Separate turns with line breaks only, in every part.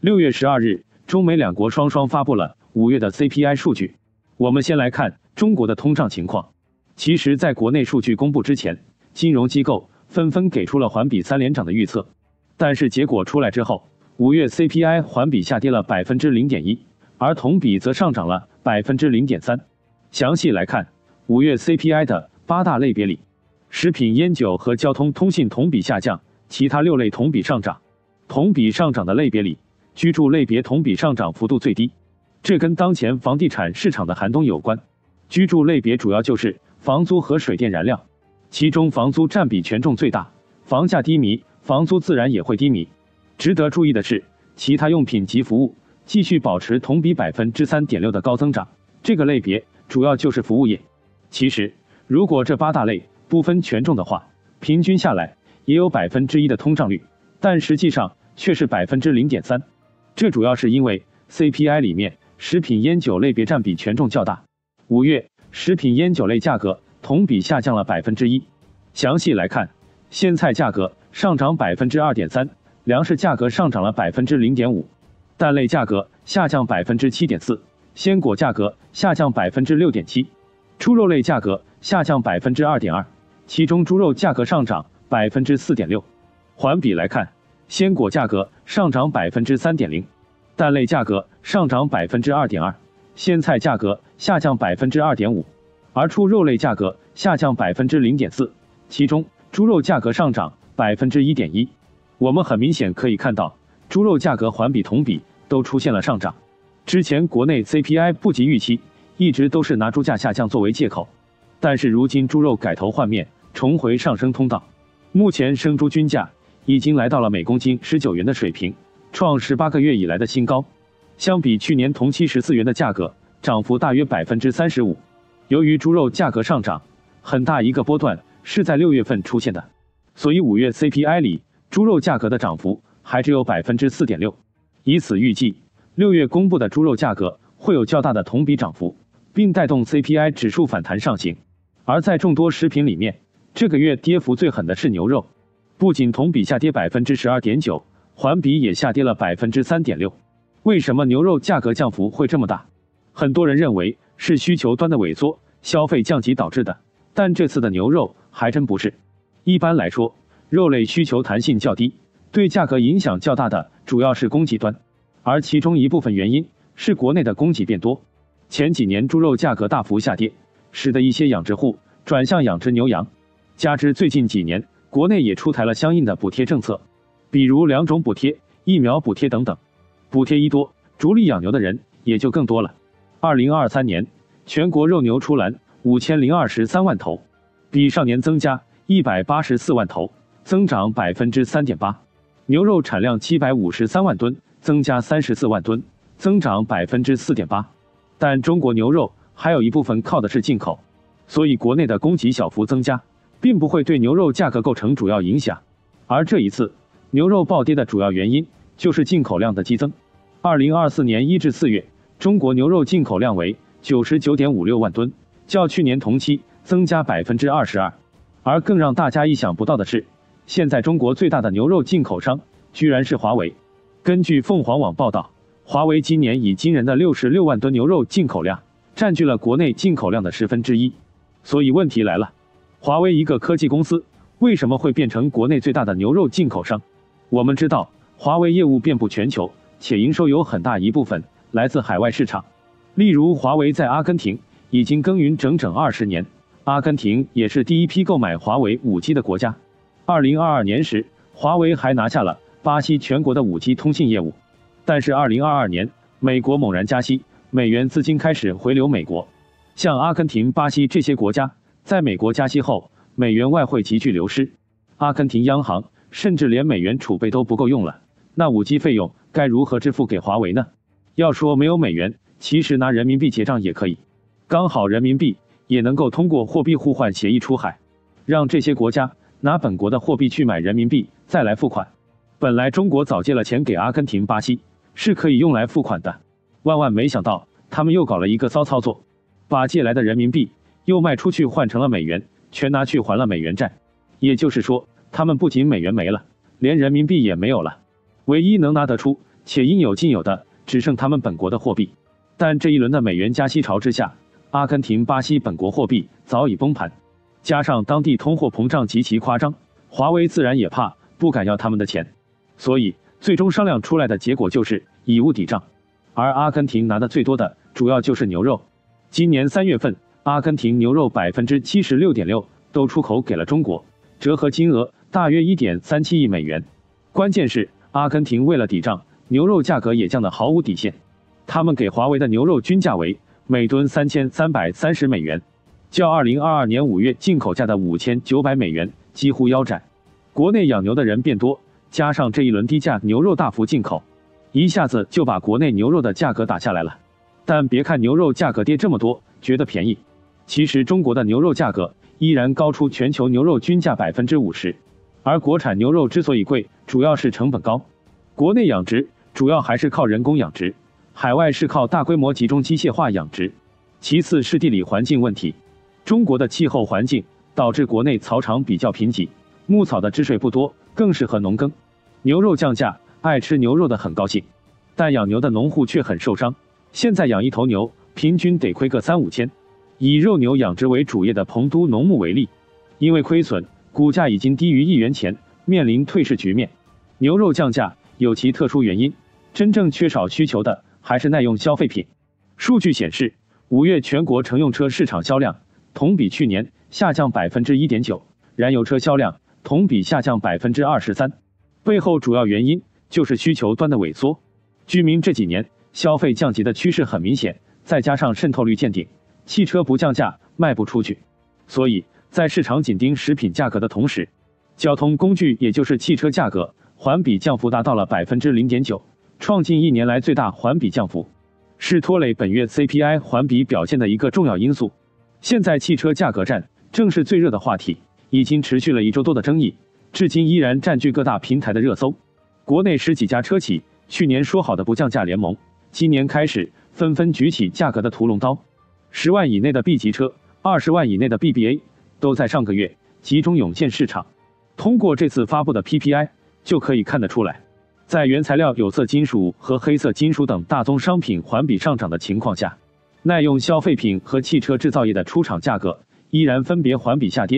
6月12日，中美两国双双发布了5月的 CPI 数据。我们先来看中国的通胀情况。其实，在国内数据公布之前，金融机构纷纷给出了环比3连涨的预测，但是结果出来之后，5月 CPI 环比下跌了 0.1%， 而同比则上涨了 0.3%。详细来看，5月 CPI 的8大类别里，食品、烟酒和交通通信同比下降，其他6类同比上涨。同比上涨的类别里，居住类别同比上涨幅度最低，这跟当前房地产市场的寒冬有关。居住类别主要就是房租和水电燃料，其中房租占比权重最大，房价低迷，房租自然也会低迷。值得注意的是，其他用品及服务继续保持同比 3.6% 的高增长，这个类别主要就是服务业。其实，如果这8大类不分权重的话，平均下来也有 1% 的通胀率，但实际上却是 0.3%。这主要是因为 CPI 里面食品烟酒类别占比权重较大。5月食品烟酒类价格同比下降了 1%。详细来看，鲜菜价格上涨 2.3%， 粮食价格上涨了 0.5%， 蛋类价格下降 7.4%， 鲜果价格下降 6.7%， 猪肉类价格下降 2.2%， 其中猪肉价格上涨 4.6%。环比来看，鲜果价格上涨 3.0%， 蛋类价格上涨 2.2%， 鲜菜价格下降 2.5%， 而出肉类价格下降 0.4%， 其中猪肉价格上涨 1.1%。我们很明显可以看到，猪肉价格环比同比都出现了上涨。之前国内 CPI 不及预期，一直都是拿猪价下降作为借口，但是如今猪肉改头换面，重回上升通道。目前生猪均价已经来到了每公斤19元的水平，创18个月以来的新高。相比去年同期14元的价格，涨幅大约 35%。由于猪肉价格上涨，很大一个波段是在6月份出现的，所以5月 CPI 里猪肉价格的涨幅还只有 4.6%。以此预计，6月公布的猪肉价格会有较大的同比涨幅，并带动 CPI 指数反弹上行。而在众多食品里面，这个月跌幅最狠的是牛肉，不仅同比下跌 12.9%， 环比也下跌了 3.6%。为什么牛肉价格降幅会这么大？很多人认为是需求端的萎缩、消费降级导致的，但这次的牛肉还真不是。一般来说，肉类需求弹性较低，对价格影响较大的主要是供给端，而其中一部分原因是国内的供给变多。前几年猪肉价格大幅下跌，使得一些养殖户转向养殖牛羊，加之最近几年国内也出台了相应的补贴政策，比如2种补贴、疫苗补贴等等。补贴一多，逐利养牛的人也就更多了。2023年，全国肉牛出栏5023万头，比上年增加184万头，增长 3.8%。牛肉产量753万吨，增加34万吨，增长 4.8%。但中国牛肉还有一部分靠的是进口，所以国内的供给小幅增加，并不会对牛肉价格构成主要影响。而这一次牛肉暴跌的主要原因就是进口量的激增。2024年1至4月，中国牛肉进口量为 99.56 万吨，较去年同期增加 22%。而更让大家意想不到的是，现在中国最大的牛肉进口商居然是华为。根据凤凰网报道，华为今年以惊人的66万吨牛肉进口量，占据了国内进口量的1/10。所以问题来了，华为一个科技公司为什么会变成国内最大的牛肉进口商？我们知道，华为业务遍布全球，且营收有很大一部分来自海外市场。例如，华为在阿根廷已经耕耘整整20年，阿根廷也是第一批购买华为5G 的国家。2022年时，华为还拿下了巴西全国的5G 通信业务。但是2022年，美国猛然加息，美元资金开始回流美国。像阿根廷、巴西这些国家，在美国加息后，美元外汇急剧流失，阿根廷央行甚至连美元储备都不够用了。那5G 费用该如何支付给华为呢？要说没有美元，其实拿人民币结账也可以，刚好人民币也能够通过货币互换协议出海，让这些国家拿本国的货币去买人民币再来付款。本来中国早借了钱给阿根廷、巴西，是可以用来付款的，万没想到他们又搞了一个骚操作，把借来的人民币又卖出去换成了美元，全拿去还了美元债。也就是说，他们不仅美元没了，连人民币也没有了。唯一能拿得出且应有尽有的只剩他们本国的货币。但这一轮的美元加息潮之下，阿根廷、巴西本国货币早已崩盘，加上当地通货膨胀极其夸张，华为自然也怕，不敢要他们的钱，所以最终商量出来的结果就是以物抵账。而阿根廷拿的最多的主要就是牛肉。今年3月份，阿根廷牛肉 76.6% 都出口给了中国，折合金额大约 1.37 亿美元。关键是阿根廷为了抵账，牛肉价格也降得毫无底线。他们给华为的牛肉均价为每吨3330美元，较2022年5月进口价的5900美元几乎腰斩。国内养牛的人变多，加上这一轮低价牛肉大幅进口，一下子就把国内牛肉的价格打下来了。但别看牛肉价格跌这么多，觉得便宜，其实中国的牛肉价格依然高出全球牛肉均价 50%。而国产牛肉之所以贵，主要是成本高。国内养殖主要还是靠人工养殖，海外是靠大规模集中机械化养殖。其次是地理环境问题，中国的气候环境导致国内草场比较贫瘠，牧草的汁水不多，更适合农耕。牛肉降价，爱吃牛肉的很高兴，但养牛的农户却很受伤。现在养一头牛，平均得亏个3-5千。以肉牛养殖为主业的彭都农牧为例，因为亏损，股价已经低于1元钱，面临退市局面。牛肉降价有其特殊原因，真正缺少需求的还是耐用消费品。数据显示，5月全国乘用车市场销量同比去年下降 1.9%， 燃油车销量同比下降 23%， 背后主要原因就是需求端的萎缩。居民这几年消费降级的趋势很明显，再加上渗透率见顶，汽车不降价卖不出去，所以在市场紧盯食品价格的同时，交通工具也就是汽车价格环比降幅达到了 0.9%， 创近1年来最大环比降幅，是拖累本月 CPI 环比表现的一个重要因素。现在汽车价格战正是最热的话题，已经持续了1周多的争议，至今依然占据各大平台的热搜。国内10几家车企去年说好的不降价联盟，今年开始纷纷举起价格的屠龙刀。10万以内的 B 级车，20万以内的 BBA 都在上个月集中涌现市场。通过这次发布的 PPI 就可以看得出来，在原材料有色金属和黑色金属等大宗商品环比上涨的情况下，耐用消费品和汽车制造业的出厂价格依然分别环比下跌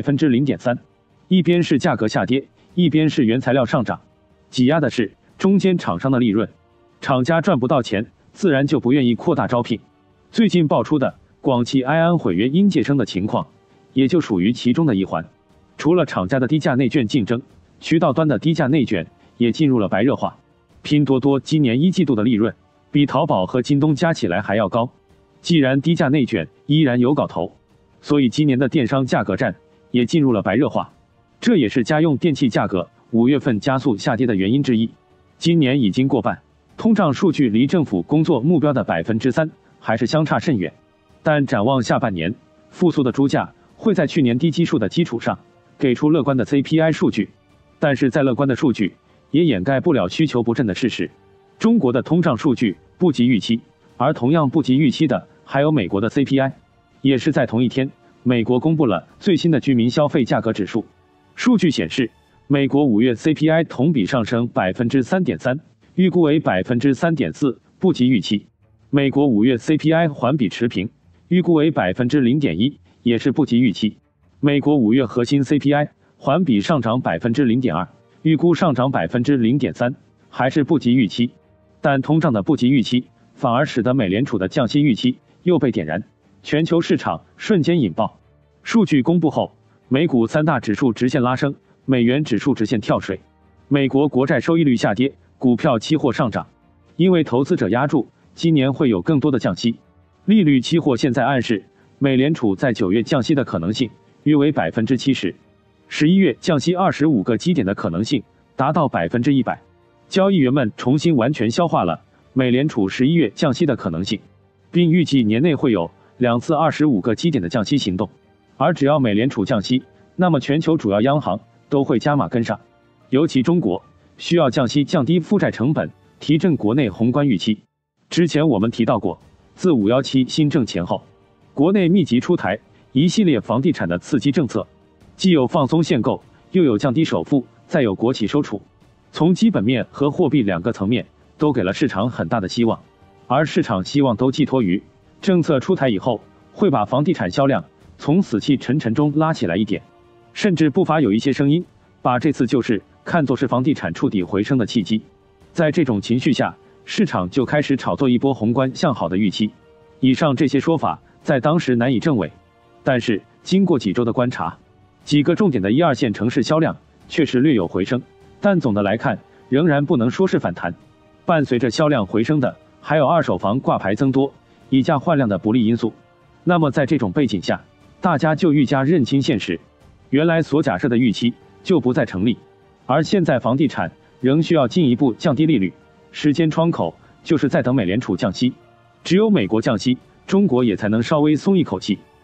0.3%， 一边是价格下跌，一边是原材料上涨，挤压的是中间厂商的利润。厂家赚不到钱，自然就不愿意扩大招聘。最近爆出的广汽埃安毁约因晋升的情况，也就属于其中的一环。除了厂家的低价内卷竞争，渠道端的低价内卷也进入了白热化。拼多多今年1季度的利润比淘宝和京东加起来还要高。既然低价内卷依然有搞头，所以今年的电商价格战也进入了白热化。这也是家用电器价格5月份加速下跌的原因之一。今年已经过半，通胀数据离政府工作目标的 3% 还是相差甚远。但展望下半年，复苏的猪价会在去年低基数的基础上给出乐观的 CPI 数据，但是再乐观的数据也掩盖不了需求不振的事实。中国的通胀数据不及预期，而同样不及预期的还有美国的 CPI。 也是在同一天，美国公布了最新的居民消费价格指数。数据显示，美国5月 CPI 同比上升 3.3%， 预估为 3.4%， 不及预期。美国5月 CPI 环比持平，预估为 0.1%， 也是不及预期。美国5月核心 CPI 环比上涨 0.2%， 预估上涨 0.3%， 还是不及预期。但通胀的不及预期，反而使得美联储的降息预期又被点燃，全球市场瞬间引爆。数据公布后，美股3大指数直线拉升，美元指数直线跳水。美国国债收益率下跌，股票期货上涨，因为投资者压住今年会有更多的降息。利率期货现在暗示美联储在9月降息的可能性约为 70%， 11月降息25个基点的可能性达到 100%。 交易员们重新完全消化了美联储11月降息的可能性，并预计年内会有2次25个基点的降息行动。而只要美联储降息，那么全球主要央行都会加码跟上，尤其中国需要降息降低负债成本，提振国内宏观预期。之前我们提到过，自517新政前后，国内密集出台一系列房地产的刺激政策，既有放松限购，又有降低首付，再有国企收储。从基本面和货币2个层面都给了市场很大的希望，而市场希望都寄托于政策出台以后会把房地产销量从死气沉沉中拉起来一点，甚至不乏有一些声音把这次救市看作是房地产触底回升的契机。在这种情绪下，市场就开始炒作一波宏观向好的预期。以上这些说法在当时难以证伪，但是经过几周的观察，几个重点的1、2线城市销量确实略有回升，但总的来看仍然不能说是反弹。伴随着销量回升的还有二手房挂牌增多、以价换量的不利因素。那么在这种背景下，大家就愈加认清现实，原来所假设的预期就不再成立，而现在房地产仍需要进一步降低利率，时间窗口就是在等美联储降息，只有美国降息，中国也才能稍微松一口气。